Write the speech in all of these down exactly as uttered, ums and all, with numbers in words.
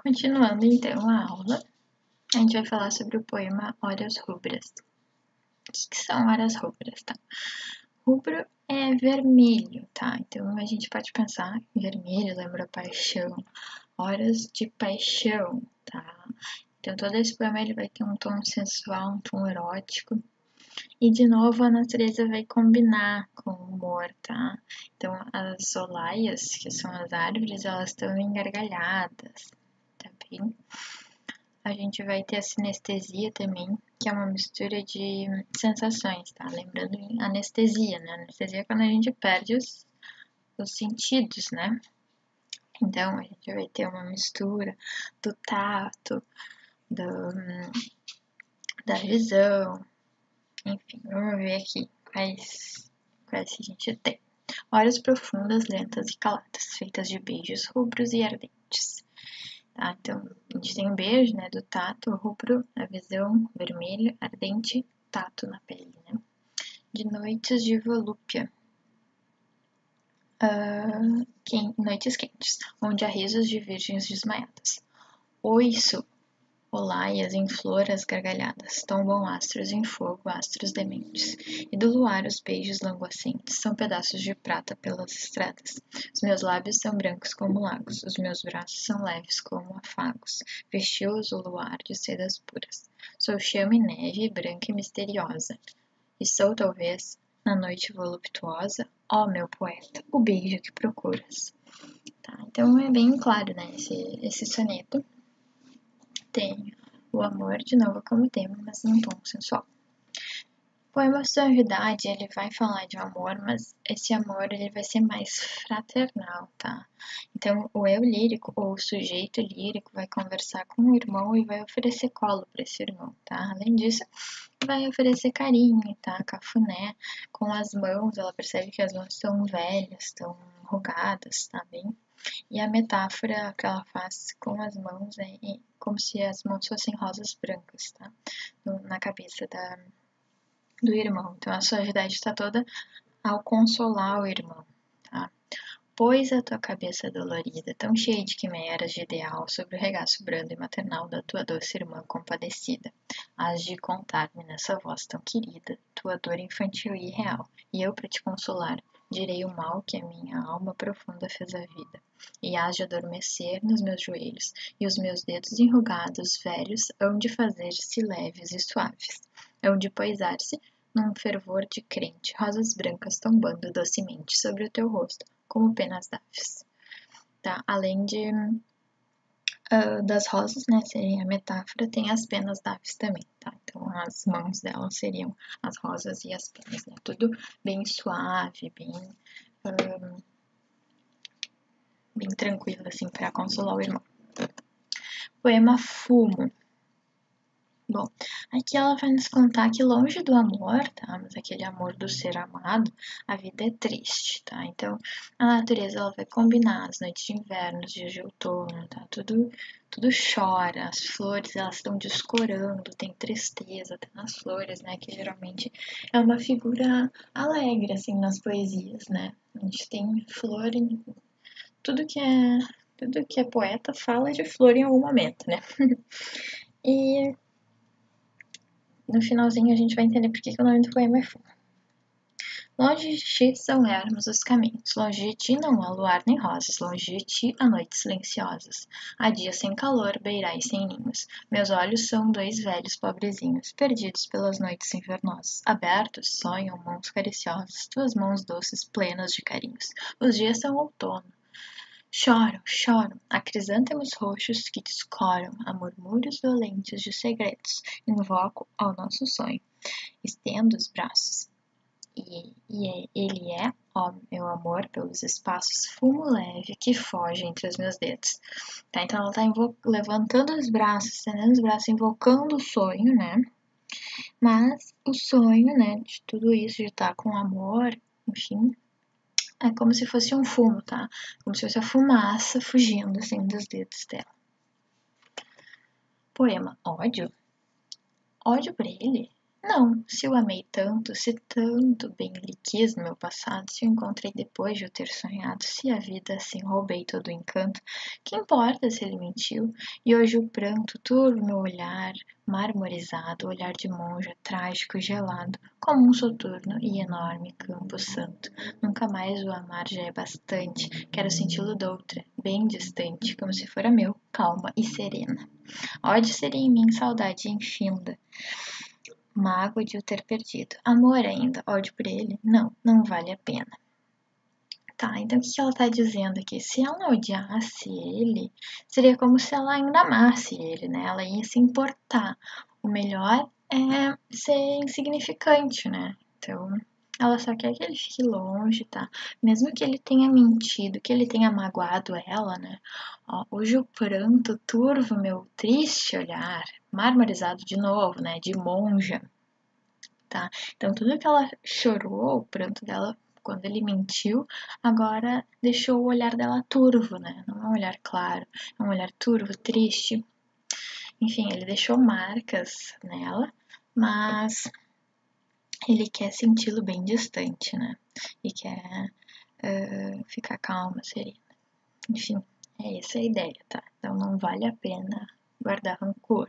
Continuando então a aula, a gente vai falar sobre o poema Horas Rubras. O que, que são horas rubras, tá? Rubro é vermelho, tá? Então a gente pode pensar em vermelho, lembra paixão, horas de paixão, tá? Então todo esse poema ele vai ter um tom sensual, um tom erótico. E de novo a natureza vai combinar com o humor, tá? Então as solaias, que são as árvores, elas estão engargalhadas, tá bem? A gente vai ter a sinestesia também, que é uma mistura de sensações, tá? Lembrando em anestesia, né? Anestesia é quando a gente perde os, os sentidos, né? Então, a gente vai ter uma mistura do tato, do, da visão, enfim, vamos ver aqui quais, quais que a gente tem. Horas profundas, lentas e caladas, feitas de beijos rubros e ardentes. Tá? Então, a gente tem um beijo, né, do tato, rubro, a visão, vermelho, ardente, tato na pele, né? De noites de volúpia. Uh, quem, noites quentes, onde há risos de virgens desmaiadas. Oiço, olaias em flor as gargalhadas, tombam astros em fogo, astros dementes, e do luar os beijos languacentes são pedaços de prata pelas estradas. Os meus lábios são brancos como lagos, os meus braços são leves como afagos, vestiu-os o luar de sedas puras. Sou chama e neve, branca e misteriosa, e sou, talvez, na noite voluptuosa, ó meu poeta, o beijo que procuras. Tá, então é bem claro, né, esse, esse soneto. Tem o amor, de novo, como tema, mas num tom sensual. O poema Suavidade, ele vai falar de amor, mas esse amor ele vai ser mais fraternal, tá? Então, o eu lírico, ou o sujeito lírico, vai conversar com o irmão e vai oferecer colo para esse irmão, tá? Além disso, vai oferecer carinho, tá? Cafuné, com as mãos, ela percebe que as mãos estão velhas, estão enrugadas, tá bem? E a metáfora que ela faz com as mãos é como se as mãos fossem rosas brancas, tá? Na cabeça da, do irmão. Então a suavidade está toda ao consolar o irmão, tá? Pois a tua cabeça dolorida, tão cheia de quimeras de ideal, sobre o regaço brando e maternal da tua doce irmã compadecida, hás de contar-me nessa voz tão querida, tua dor infantil e irreal, e eu, para te consolar, direi o mal que a minha alma profunda fez à vida, e hás de adormecer nos meus joelhos, e os meus dedos enrugados, velhos, hão de fazer-se leves e suaves, hão de poisar-se num fervor de crente, rosas brancas tombando docemente sobre o teu rosto, como penas d'aves. Tá? Além de uh, das rosas, né, seria a metáfora, tem as penas d'aves também, tá? Então as mãos dela seriam as rosas e as penas, né? Tudo bem suave, bem um, bem tranquilo, assim, para consolar o irmão. Poema Fumo. Bom, aqui ela vai nos contar que longe do amor, tá? Mas aquele amor do ser amado, a vida é triste, tá? Então, a natureza ela vai combinar as noites de inverno, os dias de outono, tá? Tudo, tudo chora, as flores elas estão descorando, tem tristeza até nas flores, né? Que geralmente é uma figura alegre, assim, nas poesias, né? A gente tem flor em tudo que é, tudo que é poeta fala de flor em algum momento, né? E no finalzinho a gente vai entender por que o nome do poema é Fumo. Longe de ti são ermos os caminhos, longe de ti não há luar nem rosas, longe de ti há noites silenciosas, há dias sem calor, beirais sem ninhos. Meus olhos são dois velhos pobrezinhos, perdidos pelas noites invernosas. Abertos, sonham mãos cariciosas, tuas mãos doces, plenas de carinhos. Os dias são outono. Choram, choram, há crisântemos roxos que descoram, há murmúrios violentes de segredos. Invoco ao nosso sonho, estendo os braços. E, e ele é, ó meu amor, pelos espaços, fumo leve que foge entre os meus dedos. Tá? Então ela tá levantando os braços, estendendo os braços, invocando o sonho, né? Mas o sonho, né, de tudo isso, de estar com amor, enfim, é como se fosse um fumo, tá? Como se fosse a fumaça fugindo, assim, dos dedos dela. Poema Ódio. Ódio por ele? Não, se o amei tanto, se tanto bem lhe quis no meu passado, se o encontrei depois de eu ter sonhado, se a vida assim roubei todo o encanto, que importa se ele mentiu? E hoje o pranto turva meu olhar, marmorizado, olhar de monja, trágico e gelado, como um soturno e enorme campo santo. Nunca mais o amar já é bastante, quero senti-lo doutra, bem distante, como se fora meu, calma e serena. Ódio seria em mim saudade infinda, mágoa de o ter perdido. Amor ainda, ódio por ele? Não, não vale a pena. Tá, então o que ela tá dizendo aqui? Se ela odiasse ele, seria como se ela ainda amasse ele, né? Ela ia se importar. O melhor é ser insignificante, né? Então, ela só quer que ele fique longe, tá? Mesmo que ele tenha mentido, que ele tenha magoado ela, né? Ó, hoje o pranto turvo meu triste olhar, marmorizado de novo, né? De monja, tá? Então tudo que ela chorou, o pranto dela quando ele mentiu, agora deixou o olhar dela turvo, né? Não é um olhar claro, é um olhar turvo, triste. Enfim, ele deixou marcas nela, mas ele quer senti-lo bem distante, né? E quer uh, ficar calma, serena. Enfim, é essa a ideia, tá? Então não vale a pena guardar rancor.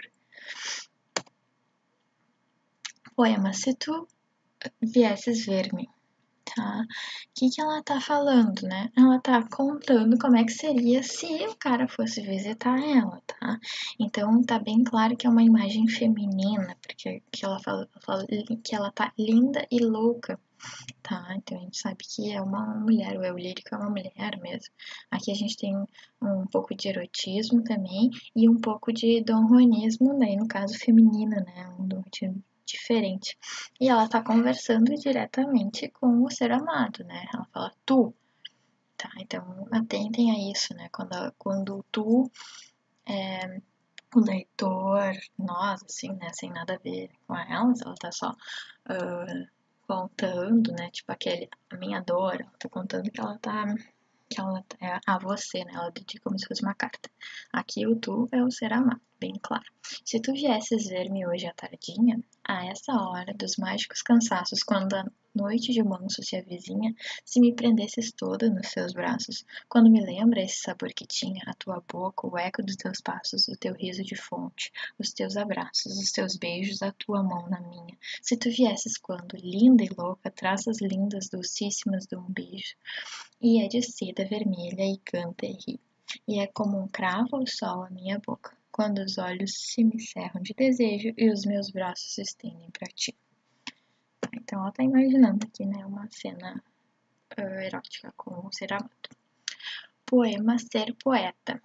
Poema, se tu viesses ver-me, tá? O que, que ela tá falando, né? Ela tá contando como é que seria se o cara fosse visitar ela, tá? Então tá bem claro que é uma imagem feminina, porque que ela fala, ela fala que ela tá linda e louca, tá? Então a gente sabe que é uma mulher, o eu lírico é uma mulher mesmo. Aqui a gente tem um pouco de erotismo também e um pouco de Dom Juanismo, daí no caso feminino, né? Um Dom diferente. E ela tá conversando diretamente com o ser amado, né? Ela fala tu, tá? Então atentem a isso, né? Quando, quando tu é o leitor, nós, assim, né? Sem nada a ver com elas, ela tá só uh, contando, né? Tipo aquele, a minha dor, ela tá contando que ela tá que ela é a você, né? Ela dedica como se fosse uma carta. Aqui o tu é o ser amado, bem claro. Se tu viesses ver-me hoje à tardinha, a essa hora dos mágicos cansaços, quando a noite de manso se avizinha, se me prendesses toda nos seus braços, quando me lembra esse sabor que tinha a tua boca, o eco dos teus passos, o teu riso de fonte, os teus abraços, os teus beijos, a tua mão na minha. Se tu viesses quando, linda e louca, traças lindas, dulcíssimas de um beijo, e é de seda vermelha e canta e ri, e é como um cravo ao sol a minha boca, quando os olhos se me cerram de desejo e os meus braços se estendem para ti. Então ela tá imaginando aqui, né, uma cena uh, erótica com o ser amado. Poema Ser Poeta.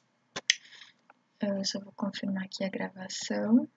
Eu só vou confirmar aqui a gravação.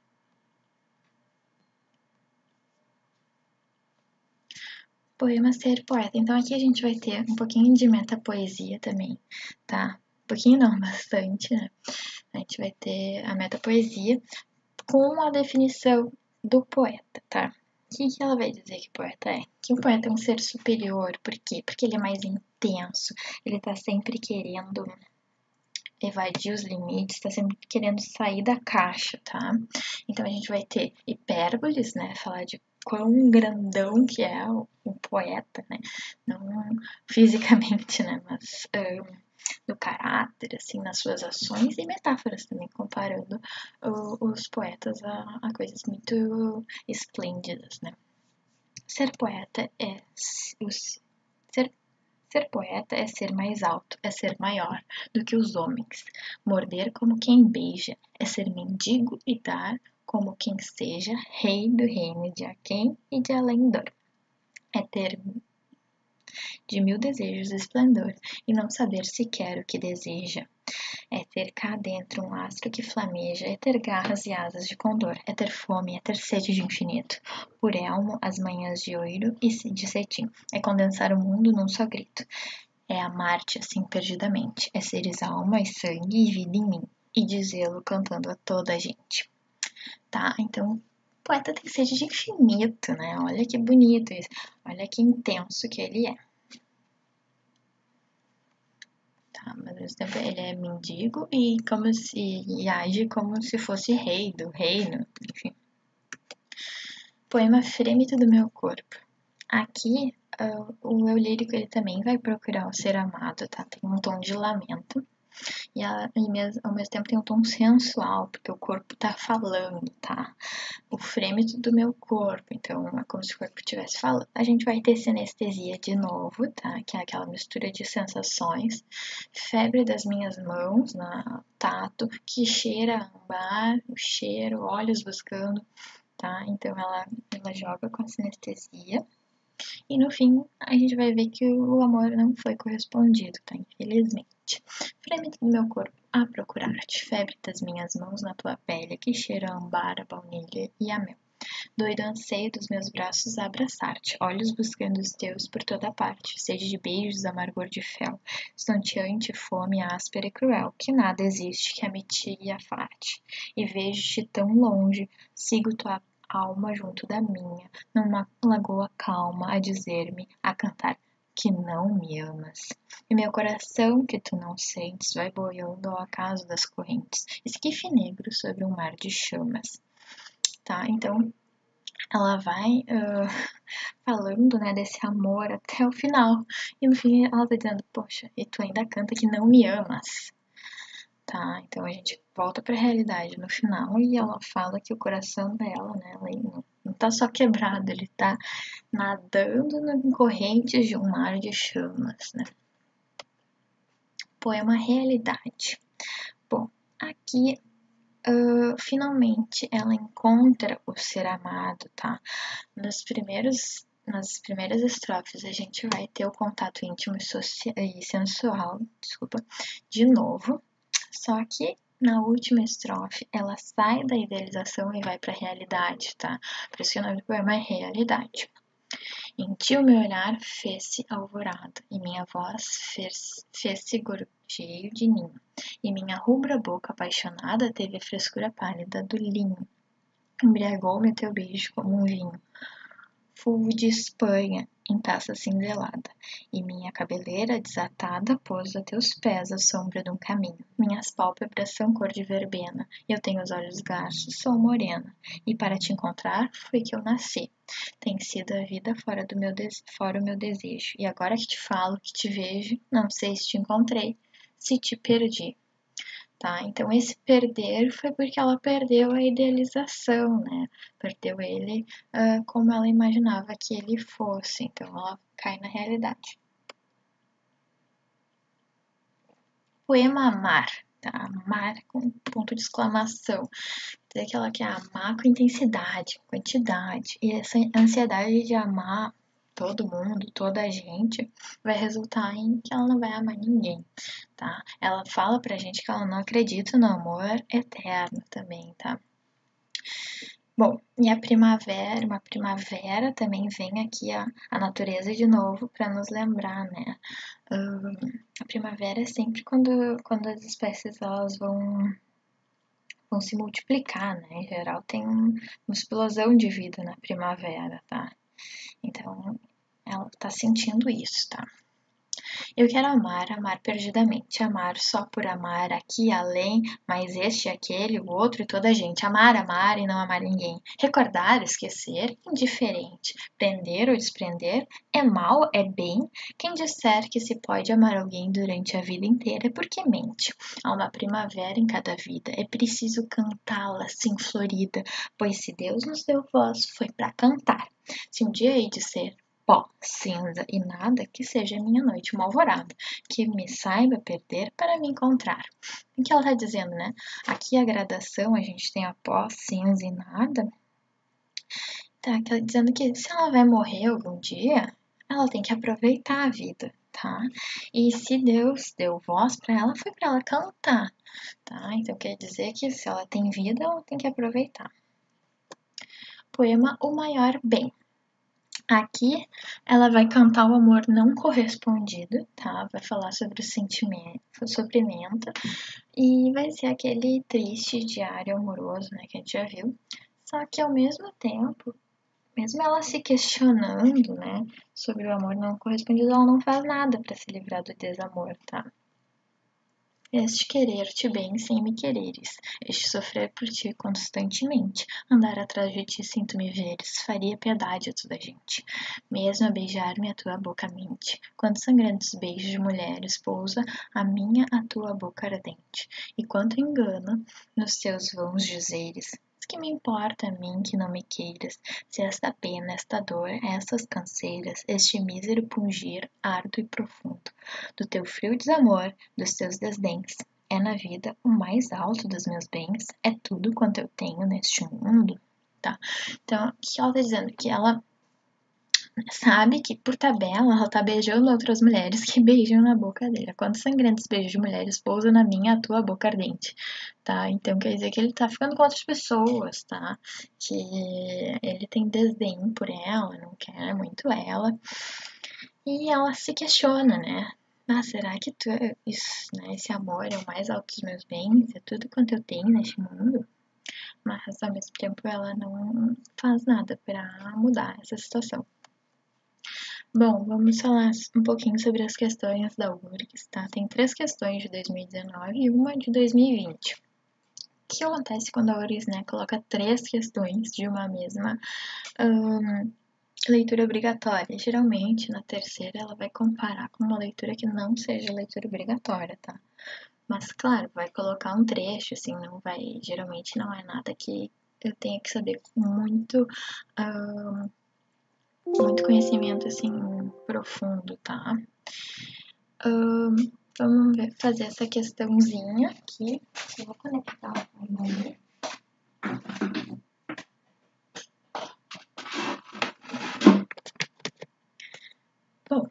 Poema Ser Poeta. Então aqui a gente vai ter um pouquinho de metapoesia também, tá? Um pouquinho não, bastante, né? A gente vai ter a metapoesia com a definição do poeta, tá? O que, que ela vai dizer que o poeta é? Que o poeta é um ser superior, por quê? Porque ele é mais intenso, ele tá sempre querendo evadir os limites, tá sempre querendo sair da caixa, tá? Então a gente vai ter hipérboles, né? Falar de quão grandão que é o, o poeta, né? Não fisicamente, né? Mas um, no caráter, assim, nas suas ações e metáforas também, comparando o, os poetas a, a coisas muito esplêndidas, né? Ser poeta é os, ser Ser poeta é ser mais alto, é ser maior do que os homens. Morder como quem beija, é ser mendigo e dar como quem seja rei do reino de Aquém e de Além-dor. É ter de mil desejos esplendor e não saber sequer o que deseja. É ter cá dentro um astro que flameja, é ter garras e asas de condor, é ter fome, é ter sede de infinito. Por elmo, as manhãs de ouro e de cetim, é condensar o mundo num só grito. É amar-te assim perdidamente, é seres alma e sangue e vida em mim, e dizê-lo cantando a toda a gente. Tá? Então, o poeta tem sede de infinito, né? Olha que bonito isso, olha que intenso que ele é. Tá, mas ao mesmo tempo ele é mendigo e, como se, e age como se fosse rei do reino, enfim. Poema Frêmito do meu corpo. Aqui, uh, o eu lírico ele também vai procurar o ser amado, tá? Tem um tom de lamento. E, ela, e mesmo, ao mesmo tempo tem um tom sensual, porque o corpo tá falando, tá? O frêmito do meu corpo, então é como se o corpo estivesse falando. A gente vai ter sinestesia de novo, tá? Que é aquela mistura de sensações. Febre das minhas mãos, na tato, que cheira ambar, o cheiro, olhos buscando, tá? Então ela, ela joga com a sinestesia. E no fim, a gente vai ver que o amor não foi correspondido, tá? Infelizmente. Frêmito do meu corpo a procurar-te, febre das minhas mãos na tua pele, que cheira a ambar, a baunilha e a mel. Doido anseio dos meus braços a abraçar-te, olhos buscando os teus por toda parte, sede de beijos, amargor de fel, estonteante fome áspera e cruel, que nada existe que a mitigue e afarte. E vejo-te tão longe, sigo tua alma junto da minha, numa lagoa calma, a dizer-me, a cantar, que não me amas. E meu coração, que tu não sentes, vai boiando ao acaso das correntes, esquife negro sobre um mar de chamas. Tá, então ela vai uh, falando, né, desse amor até o final. E no fim ela tá dizendo, poxa, e tu ainda canta que não me amas. Tá, então a gente volta pra realidade no final e ela fala que o coração dela, né, ela não, não tá só quebrado, ele tá nadando em correntes de um mar de chamas, né. Poema Realidade. Bom, aqui uh, finalmente ela encontra o ser amado, tá? Nos primeiros, nas primeiras estrofes a gente vai ter o contato íntimo e, social, e sensual, desculpa, de novo. Só que na última estrofe ela sai da idealização e vai para a realidade, tá? Por isso que o nome do poema é Realidade. Em ti o meu olhar fez-se alvorada, e minha voz fez-se gorjeio de ninho, e minha rubra boca apaixonada teve a frescura pálida do linho. Embriagou-me teu beijo como um vinho, fulvo de Espanha em taça cinzelada, e minha cabeleira desatada pôs a teus pés a sombra de um caminho. Minhas pálpebras são cor de verbena, eu tenho os olhos gastos, sou morena, e para te encontrar foi que eu nasci. Tem sido a vida fora do meu des... fora o meu desejo, e agora que te falo, que te vejo, não sei se te encontrei, se te perdi. Tá? Então, esse perder foi porque ela perdeu a idealização, né? Perdeu ele uh, como ela imaginava que ele fosse. Então, ela cai na realidade. Poema Amar, tá? Amar com ponto de exclamação. Quer dizer que ela quer amar com intensidade, com quantidade. E essa ansiedade de amar todo mundo, toda a gente, vai resultar em que ela não vai amar ninguém, tá? Ela fala pra gente que ela não acredita no amor eterno também, tá? Bom, e a primavera, uma primavera também vem aqui a, a natureza de novo para nos lembrar, né? Um, a primavera é sempre quando, quando as espécies elas vão vão se multiplicar, né? Em geral tem uma explosão de vida na primavera, tá? Então, ela tá sentindo isso, tá? Eu quero amar, amar perdidamente, amar só por amar, aqui, além, mas este, aquele, o outro e toda a gente. Amar, amar e não amar ninguém. Recordar, esquecer, indiferente. Prender ou desprender, é mal, é bem. Quem disser que se pode amar alguém durante a vida inteira é porque mente. Há uma primavera em cada vida, é preciso cantá-la assim florida, pois se Deus nos deu voz, foi para cantar. Se um dia hei de ser pó, cinza e nada, que seja minha noite uma alvorada, que me saiba perder para me encontrar. O que ela está dizendo, né? Aqui a gradação, a gente tem a pó, cinza e nada. Tá dizendo que se ela vai morrer algum dia, ela tem que aproveitar a vida, tá? E se Deus deu voz para ela, foi para ela cantar, tá? Então quer dizer que se ela tem vida, ela tem que aproveitar. Poema O Maior Bem. Aqui ela vai cantar o amor não correspondido, tá? Vai falar sobre o sentimento, o sofrimento e vai ser aquele triste diário amoroso, né, que a gente já viu. Só que ao mesmo tempo, mesmo ela se questionando, né, sobre o amor não correspondido, ela não faz nada para se livrar do desamor, tá? Este querer-te bem sem me quereres, este sofrer por ti constantemente, andar atrás de ti sem tu me veres, faria piedade a toda a gente. Mesmo a beijar-me a tua boca mente, quantos sangrantes beijos de mulheres pousa a minha a tua boca ardente, e quanto engano nos teus vãos dizeres. Que me importa a mim que não me queiras, se esta pena, esta dor, estas canseiras, este mísero pungir árduo e profundo, do teu frio desamor, dos teus desdéns, é na vida o mais alto dos meus bens, é tudo quanto eu tenho neste mundo, tá? Então, o que ela tá dizendo? Que ela sabe que, por tabela, ela tá beijando outras mulheres que beijam na boca dele. Quantos sangrantes beijos de mulheres pousam na minha, a tua boca ardente, tá? Então quer dizer que ele tá ficando com outras pessoas, tá? Que ele tem desdém por ela, não quer muito ela. E ela se questiona, né? Ah, será que tu, isso, né, esse amor é o mais alto dos meus bens? É tudo quanto eu tenho neste mundo? Mas, ao mesmo tempo, ela não faz nada para mudar essa situação. Bom, vamos falar um pouquinho sobre as questões da U R G S, tá? Tem três questões de dois mil e dezenove e uma de dois mil e vinte. O que acontece quando a U R G S, né, coloca três questões de uma mesma hum, leitura obrigatória? Geralmente, na terceira, ela vai comparar com uma leitura que não seja leitura obrigatória, tá? Mas, claro, vai colocar um trecho, assim, não vai... Geralmente não é nada que eu tenha que saber com muito... Hum, muito conhecimento, assim, profundo, tá? Um, vamos ver, fazer essa questãozinha aqui. Eu vou conectar o nome. Bom,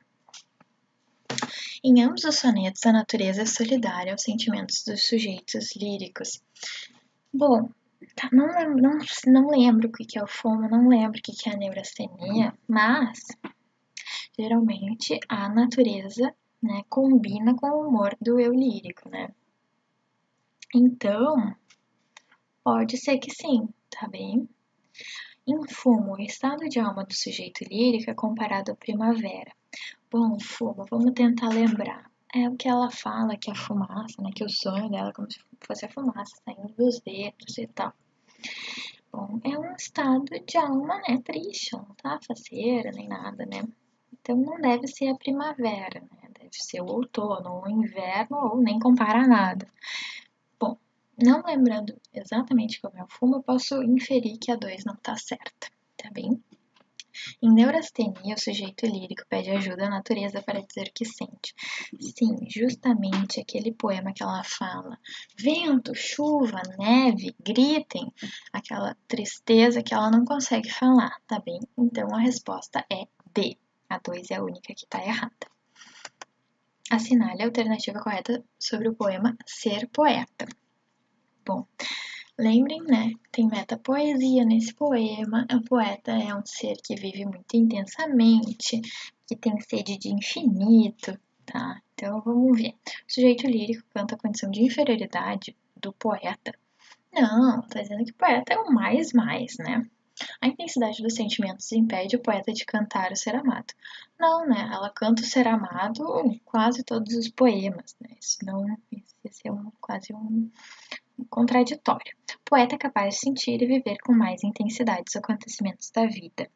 em ambos os sonetos, a natureza é solidária aos sentimentos dos sujeitos líricos. Bom, tá, não, não, não lembro o que é o fomo, não lembro o que é a neurastenia, mas geralmente a natureza, né, combina com o humor do eu lírico, né? Então, pode ser que sim, tá bem? Em fumo, o estado de alma do sujeito lírico é comparado à primavera. Bom, fumo, vamos tentar lembrar. É o que ela fala, que a fumaça, né? Que o sonho dela é como se fosse a fumaça saindo dos dedos e tal. Bom, é um estado de alma, né? Triste, não tá faceira nem nada, né? Então não deve ser a primavera, né? Deve ser o outono, ou o inverno, ou nem compara nada. Bom, não lembrando exatamente como é o fumo, eu posso inferir que a dois não tá certa, tá bem? Em neurastenia, o sujeito lírico pede ajuda à natureza para dizer o que sente. Sim, justamente aquele poema que ela fala: vento, chuva, neve, gritem, aquela tristeza que ela não consegue falar, tá bem? Então a resposta é D. A dois é a única que está errada. Assinale a alternativa correta sobre o poema Ser Poeta. Bom, lembrem, né? Tem metapoesia nesse poema. O poeta é um ser que vive muito intensamente, que tem sede de infinito, tá? Então vamos ver. O sujeito lírico canta a condição de inferioridade do poeta. Não, tá dizendo que o poeta é o mais mais, né? A intensidade dos sentimentos impede o poeta de cantar o ser amado. Não, né? Ela canta o ser amado em quase todos os poemas, né? Isso não, isso é um, quase um contraditório. O poeta é capaz de sentir e viver com mais intensidade os acontecimentos da vida.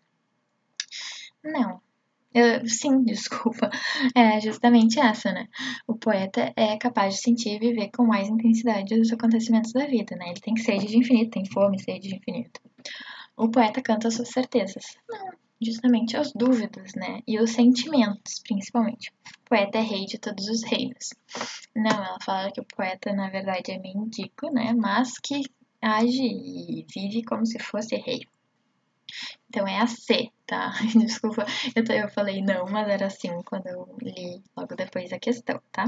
Não. Eu, sim, desculpa. É justamente essa, né? O poeta é capaz de sentir e viver com mais intensidade os acontecimentos da vida, né? Ele tem sede de infinito, tem fome, sede de infinito. O poeta canta as suas certezas. Não, justamente as dúvidas, né? E os sentimentos, principalmente. O poeta é rei de todos os reinos. Não, ela fala que o poeta, na verdade, é mendigo, né? Mas que age e vive como se fosse rei. Então é a C, tá? Desculpa, eu, eu falei não, mas era assim quando eu li logo depois a questão, tá?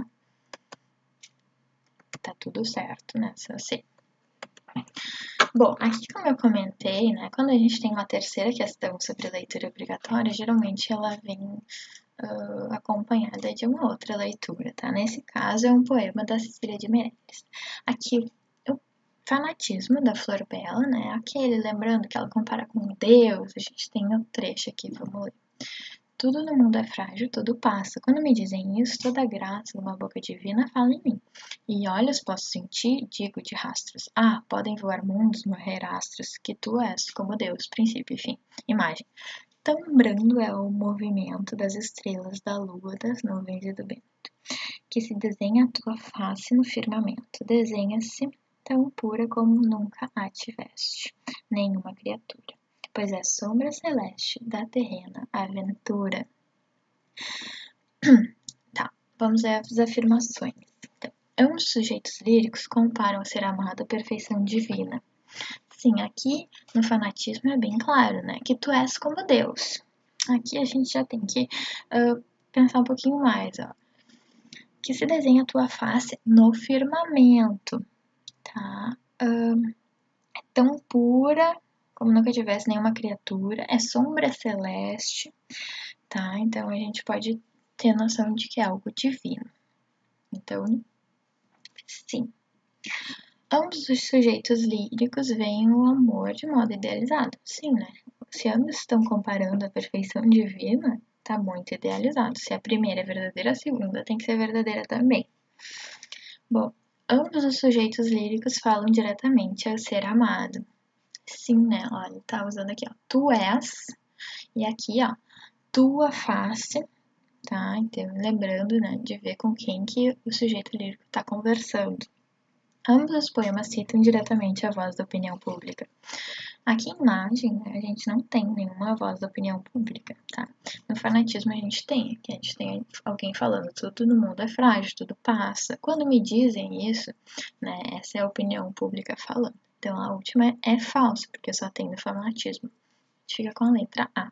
Tá tudo certo nessa C. Bom, aqui como eu comentei, né, quando a gente tem uma terceira questão sobre leitura obrigatória, geralmente ela vem uh, acompanhada de uma outra leitura, tá? Nesse caso é um poema da Cecília de Meirelles. Aqui o fanatismo da Flor Bela, né, aquele, lembrando que ela compara com Deus, a gente tem um trecho aqui, vamos ler. Tudo no mundo é frágil, tudo passa. Quando me dizem isso, toda a graça de uma boca divina fala em mim. E olhos posso sentir, digo de rastros. Ah, podem voar mundos, morrer astros, que tu és como Deus, princípio e fim. Imagem. Tão brando é o movimento das estrelas, da lua, das nuvens e do vento, que se desenha a tua face no firmamento. Desenha-se tão pura como nunca a tiveste, nenhuma criatura, pois é sombra celeste da terrena aventura. Tá, vamos às afirmações. Então, ambos os sujeitos líricos comparam o ser amado à perfeição divina. Sim, aqui no fanatismo é bem claro, né? Que tu és como Deus. Aqui a gente já tem que uh, pensar um pouquinho mais, ó. Que se desenha a tua face no firmamento, tá? Uh, é tão pura como nunca tivesse nenhuma criatura, é sombra celeste, tá? Então a gente pode ter noção de que é algo divino. Então, sim. Ambos os sujeitos líricos veem o amor de modo idealizado. Sim, né? Se ambos estão comparando a perfeição divina, tá muito idealizado. Se a primeira é verdadeira, a segunda tem que ser verdadeira também. Bom, ambos os sujeitos líricos falam diretamente ao ser amado. Sim, né? Olha, tá usando aqui, ó. Tu és, e aqui, ó, tua face, tá? Então, lembrando, né, de ver com quem que o sujeito lírico tá conversando. Ambos os poemas citam diretamente a voz da opinião pública. Aqui em imagem, né, a gente não tem nenhuma voz da opinião pública, tá? No fanatismo a gente tem, que a gente tem alguém falando tudo no mundo é frágil, tudo passa. Quando me dizem isso, né, essa é a opinião pública falando. Então a última é falsa, porque só tem no fanatismo. A gente fica com a letra A.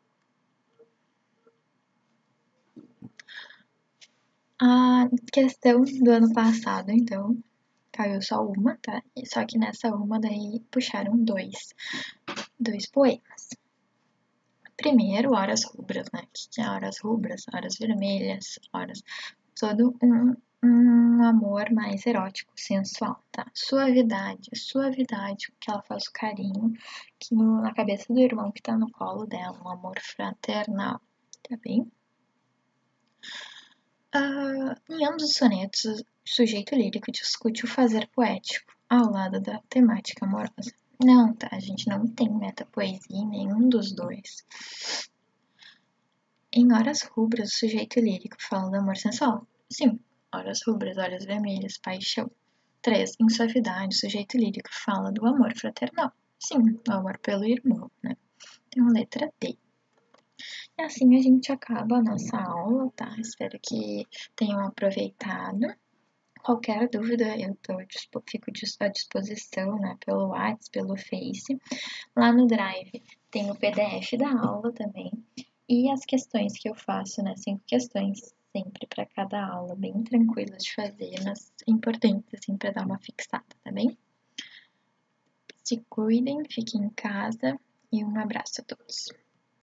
A questão do ano passado, então, caiu só uma, tá? Só que nessa uma daí puxaram dois, dois poemas. Primeiro, horas rubras, né? Que é horas rubras, horas vermelhas, horas... Todo um, um amor mais erótico, sensual, tá? Suavidade, suavidade, que ela faz o carinho que no, na cabeça do irmão que tá no colo dela, um amor fraternal, tá bem? Uh, em ambos os sonetos, o sujeito lírico discute o fazer poético ao lado da temática amorosa. Não, tá? A gente não tem metapoesia em nenhum dos dois. Em Horas Rubras, o sujeito lírico fala do amor sensual. Sim, horas rubras, olhos vermelhos, paixão. três. Em Suavidade, o sujeito lírico fala do amor fraternal. Sim, o amor pelo irmão, né? Então, letra D. E assim a gente acaba a nossa aula, tá? Espero que tenham aproveitado. Qualquer dúvida, eu tô, fico à disposição, né? Pelo WhatsApp, pelo Face. Lá no Drive tem o P D F da aula também. E as questões que eu faço, né? Cinco questões sempre para cada aula, bem tranquilas de fazer, mas importantes, assim, para dar uma fixada, tá bem? Se cuidem, fiquem em casa e um abraço a todos.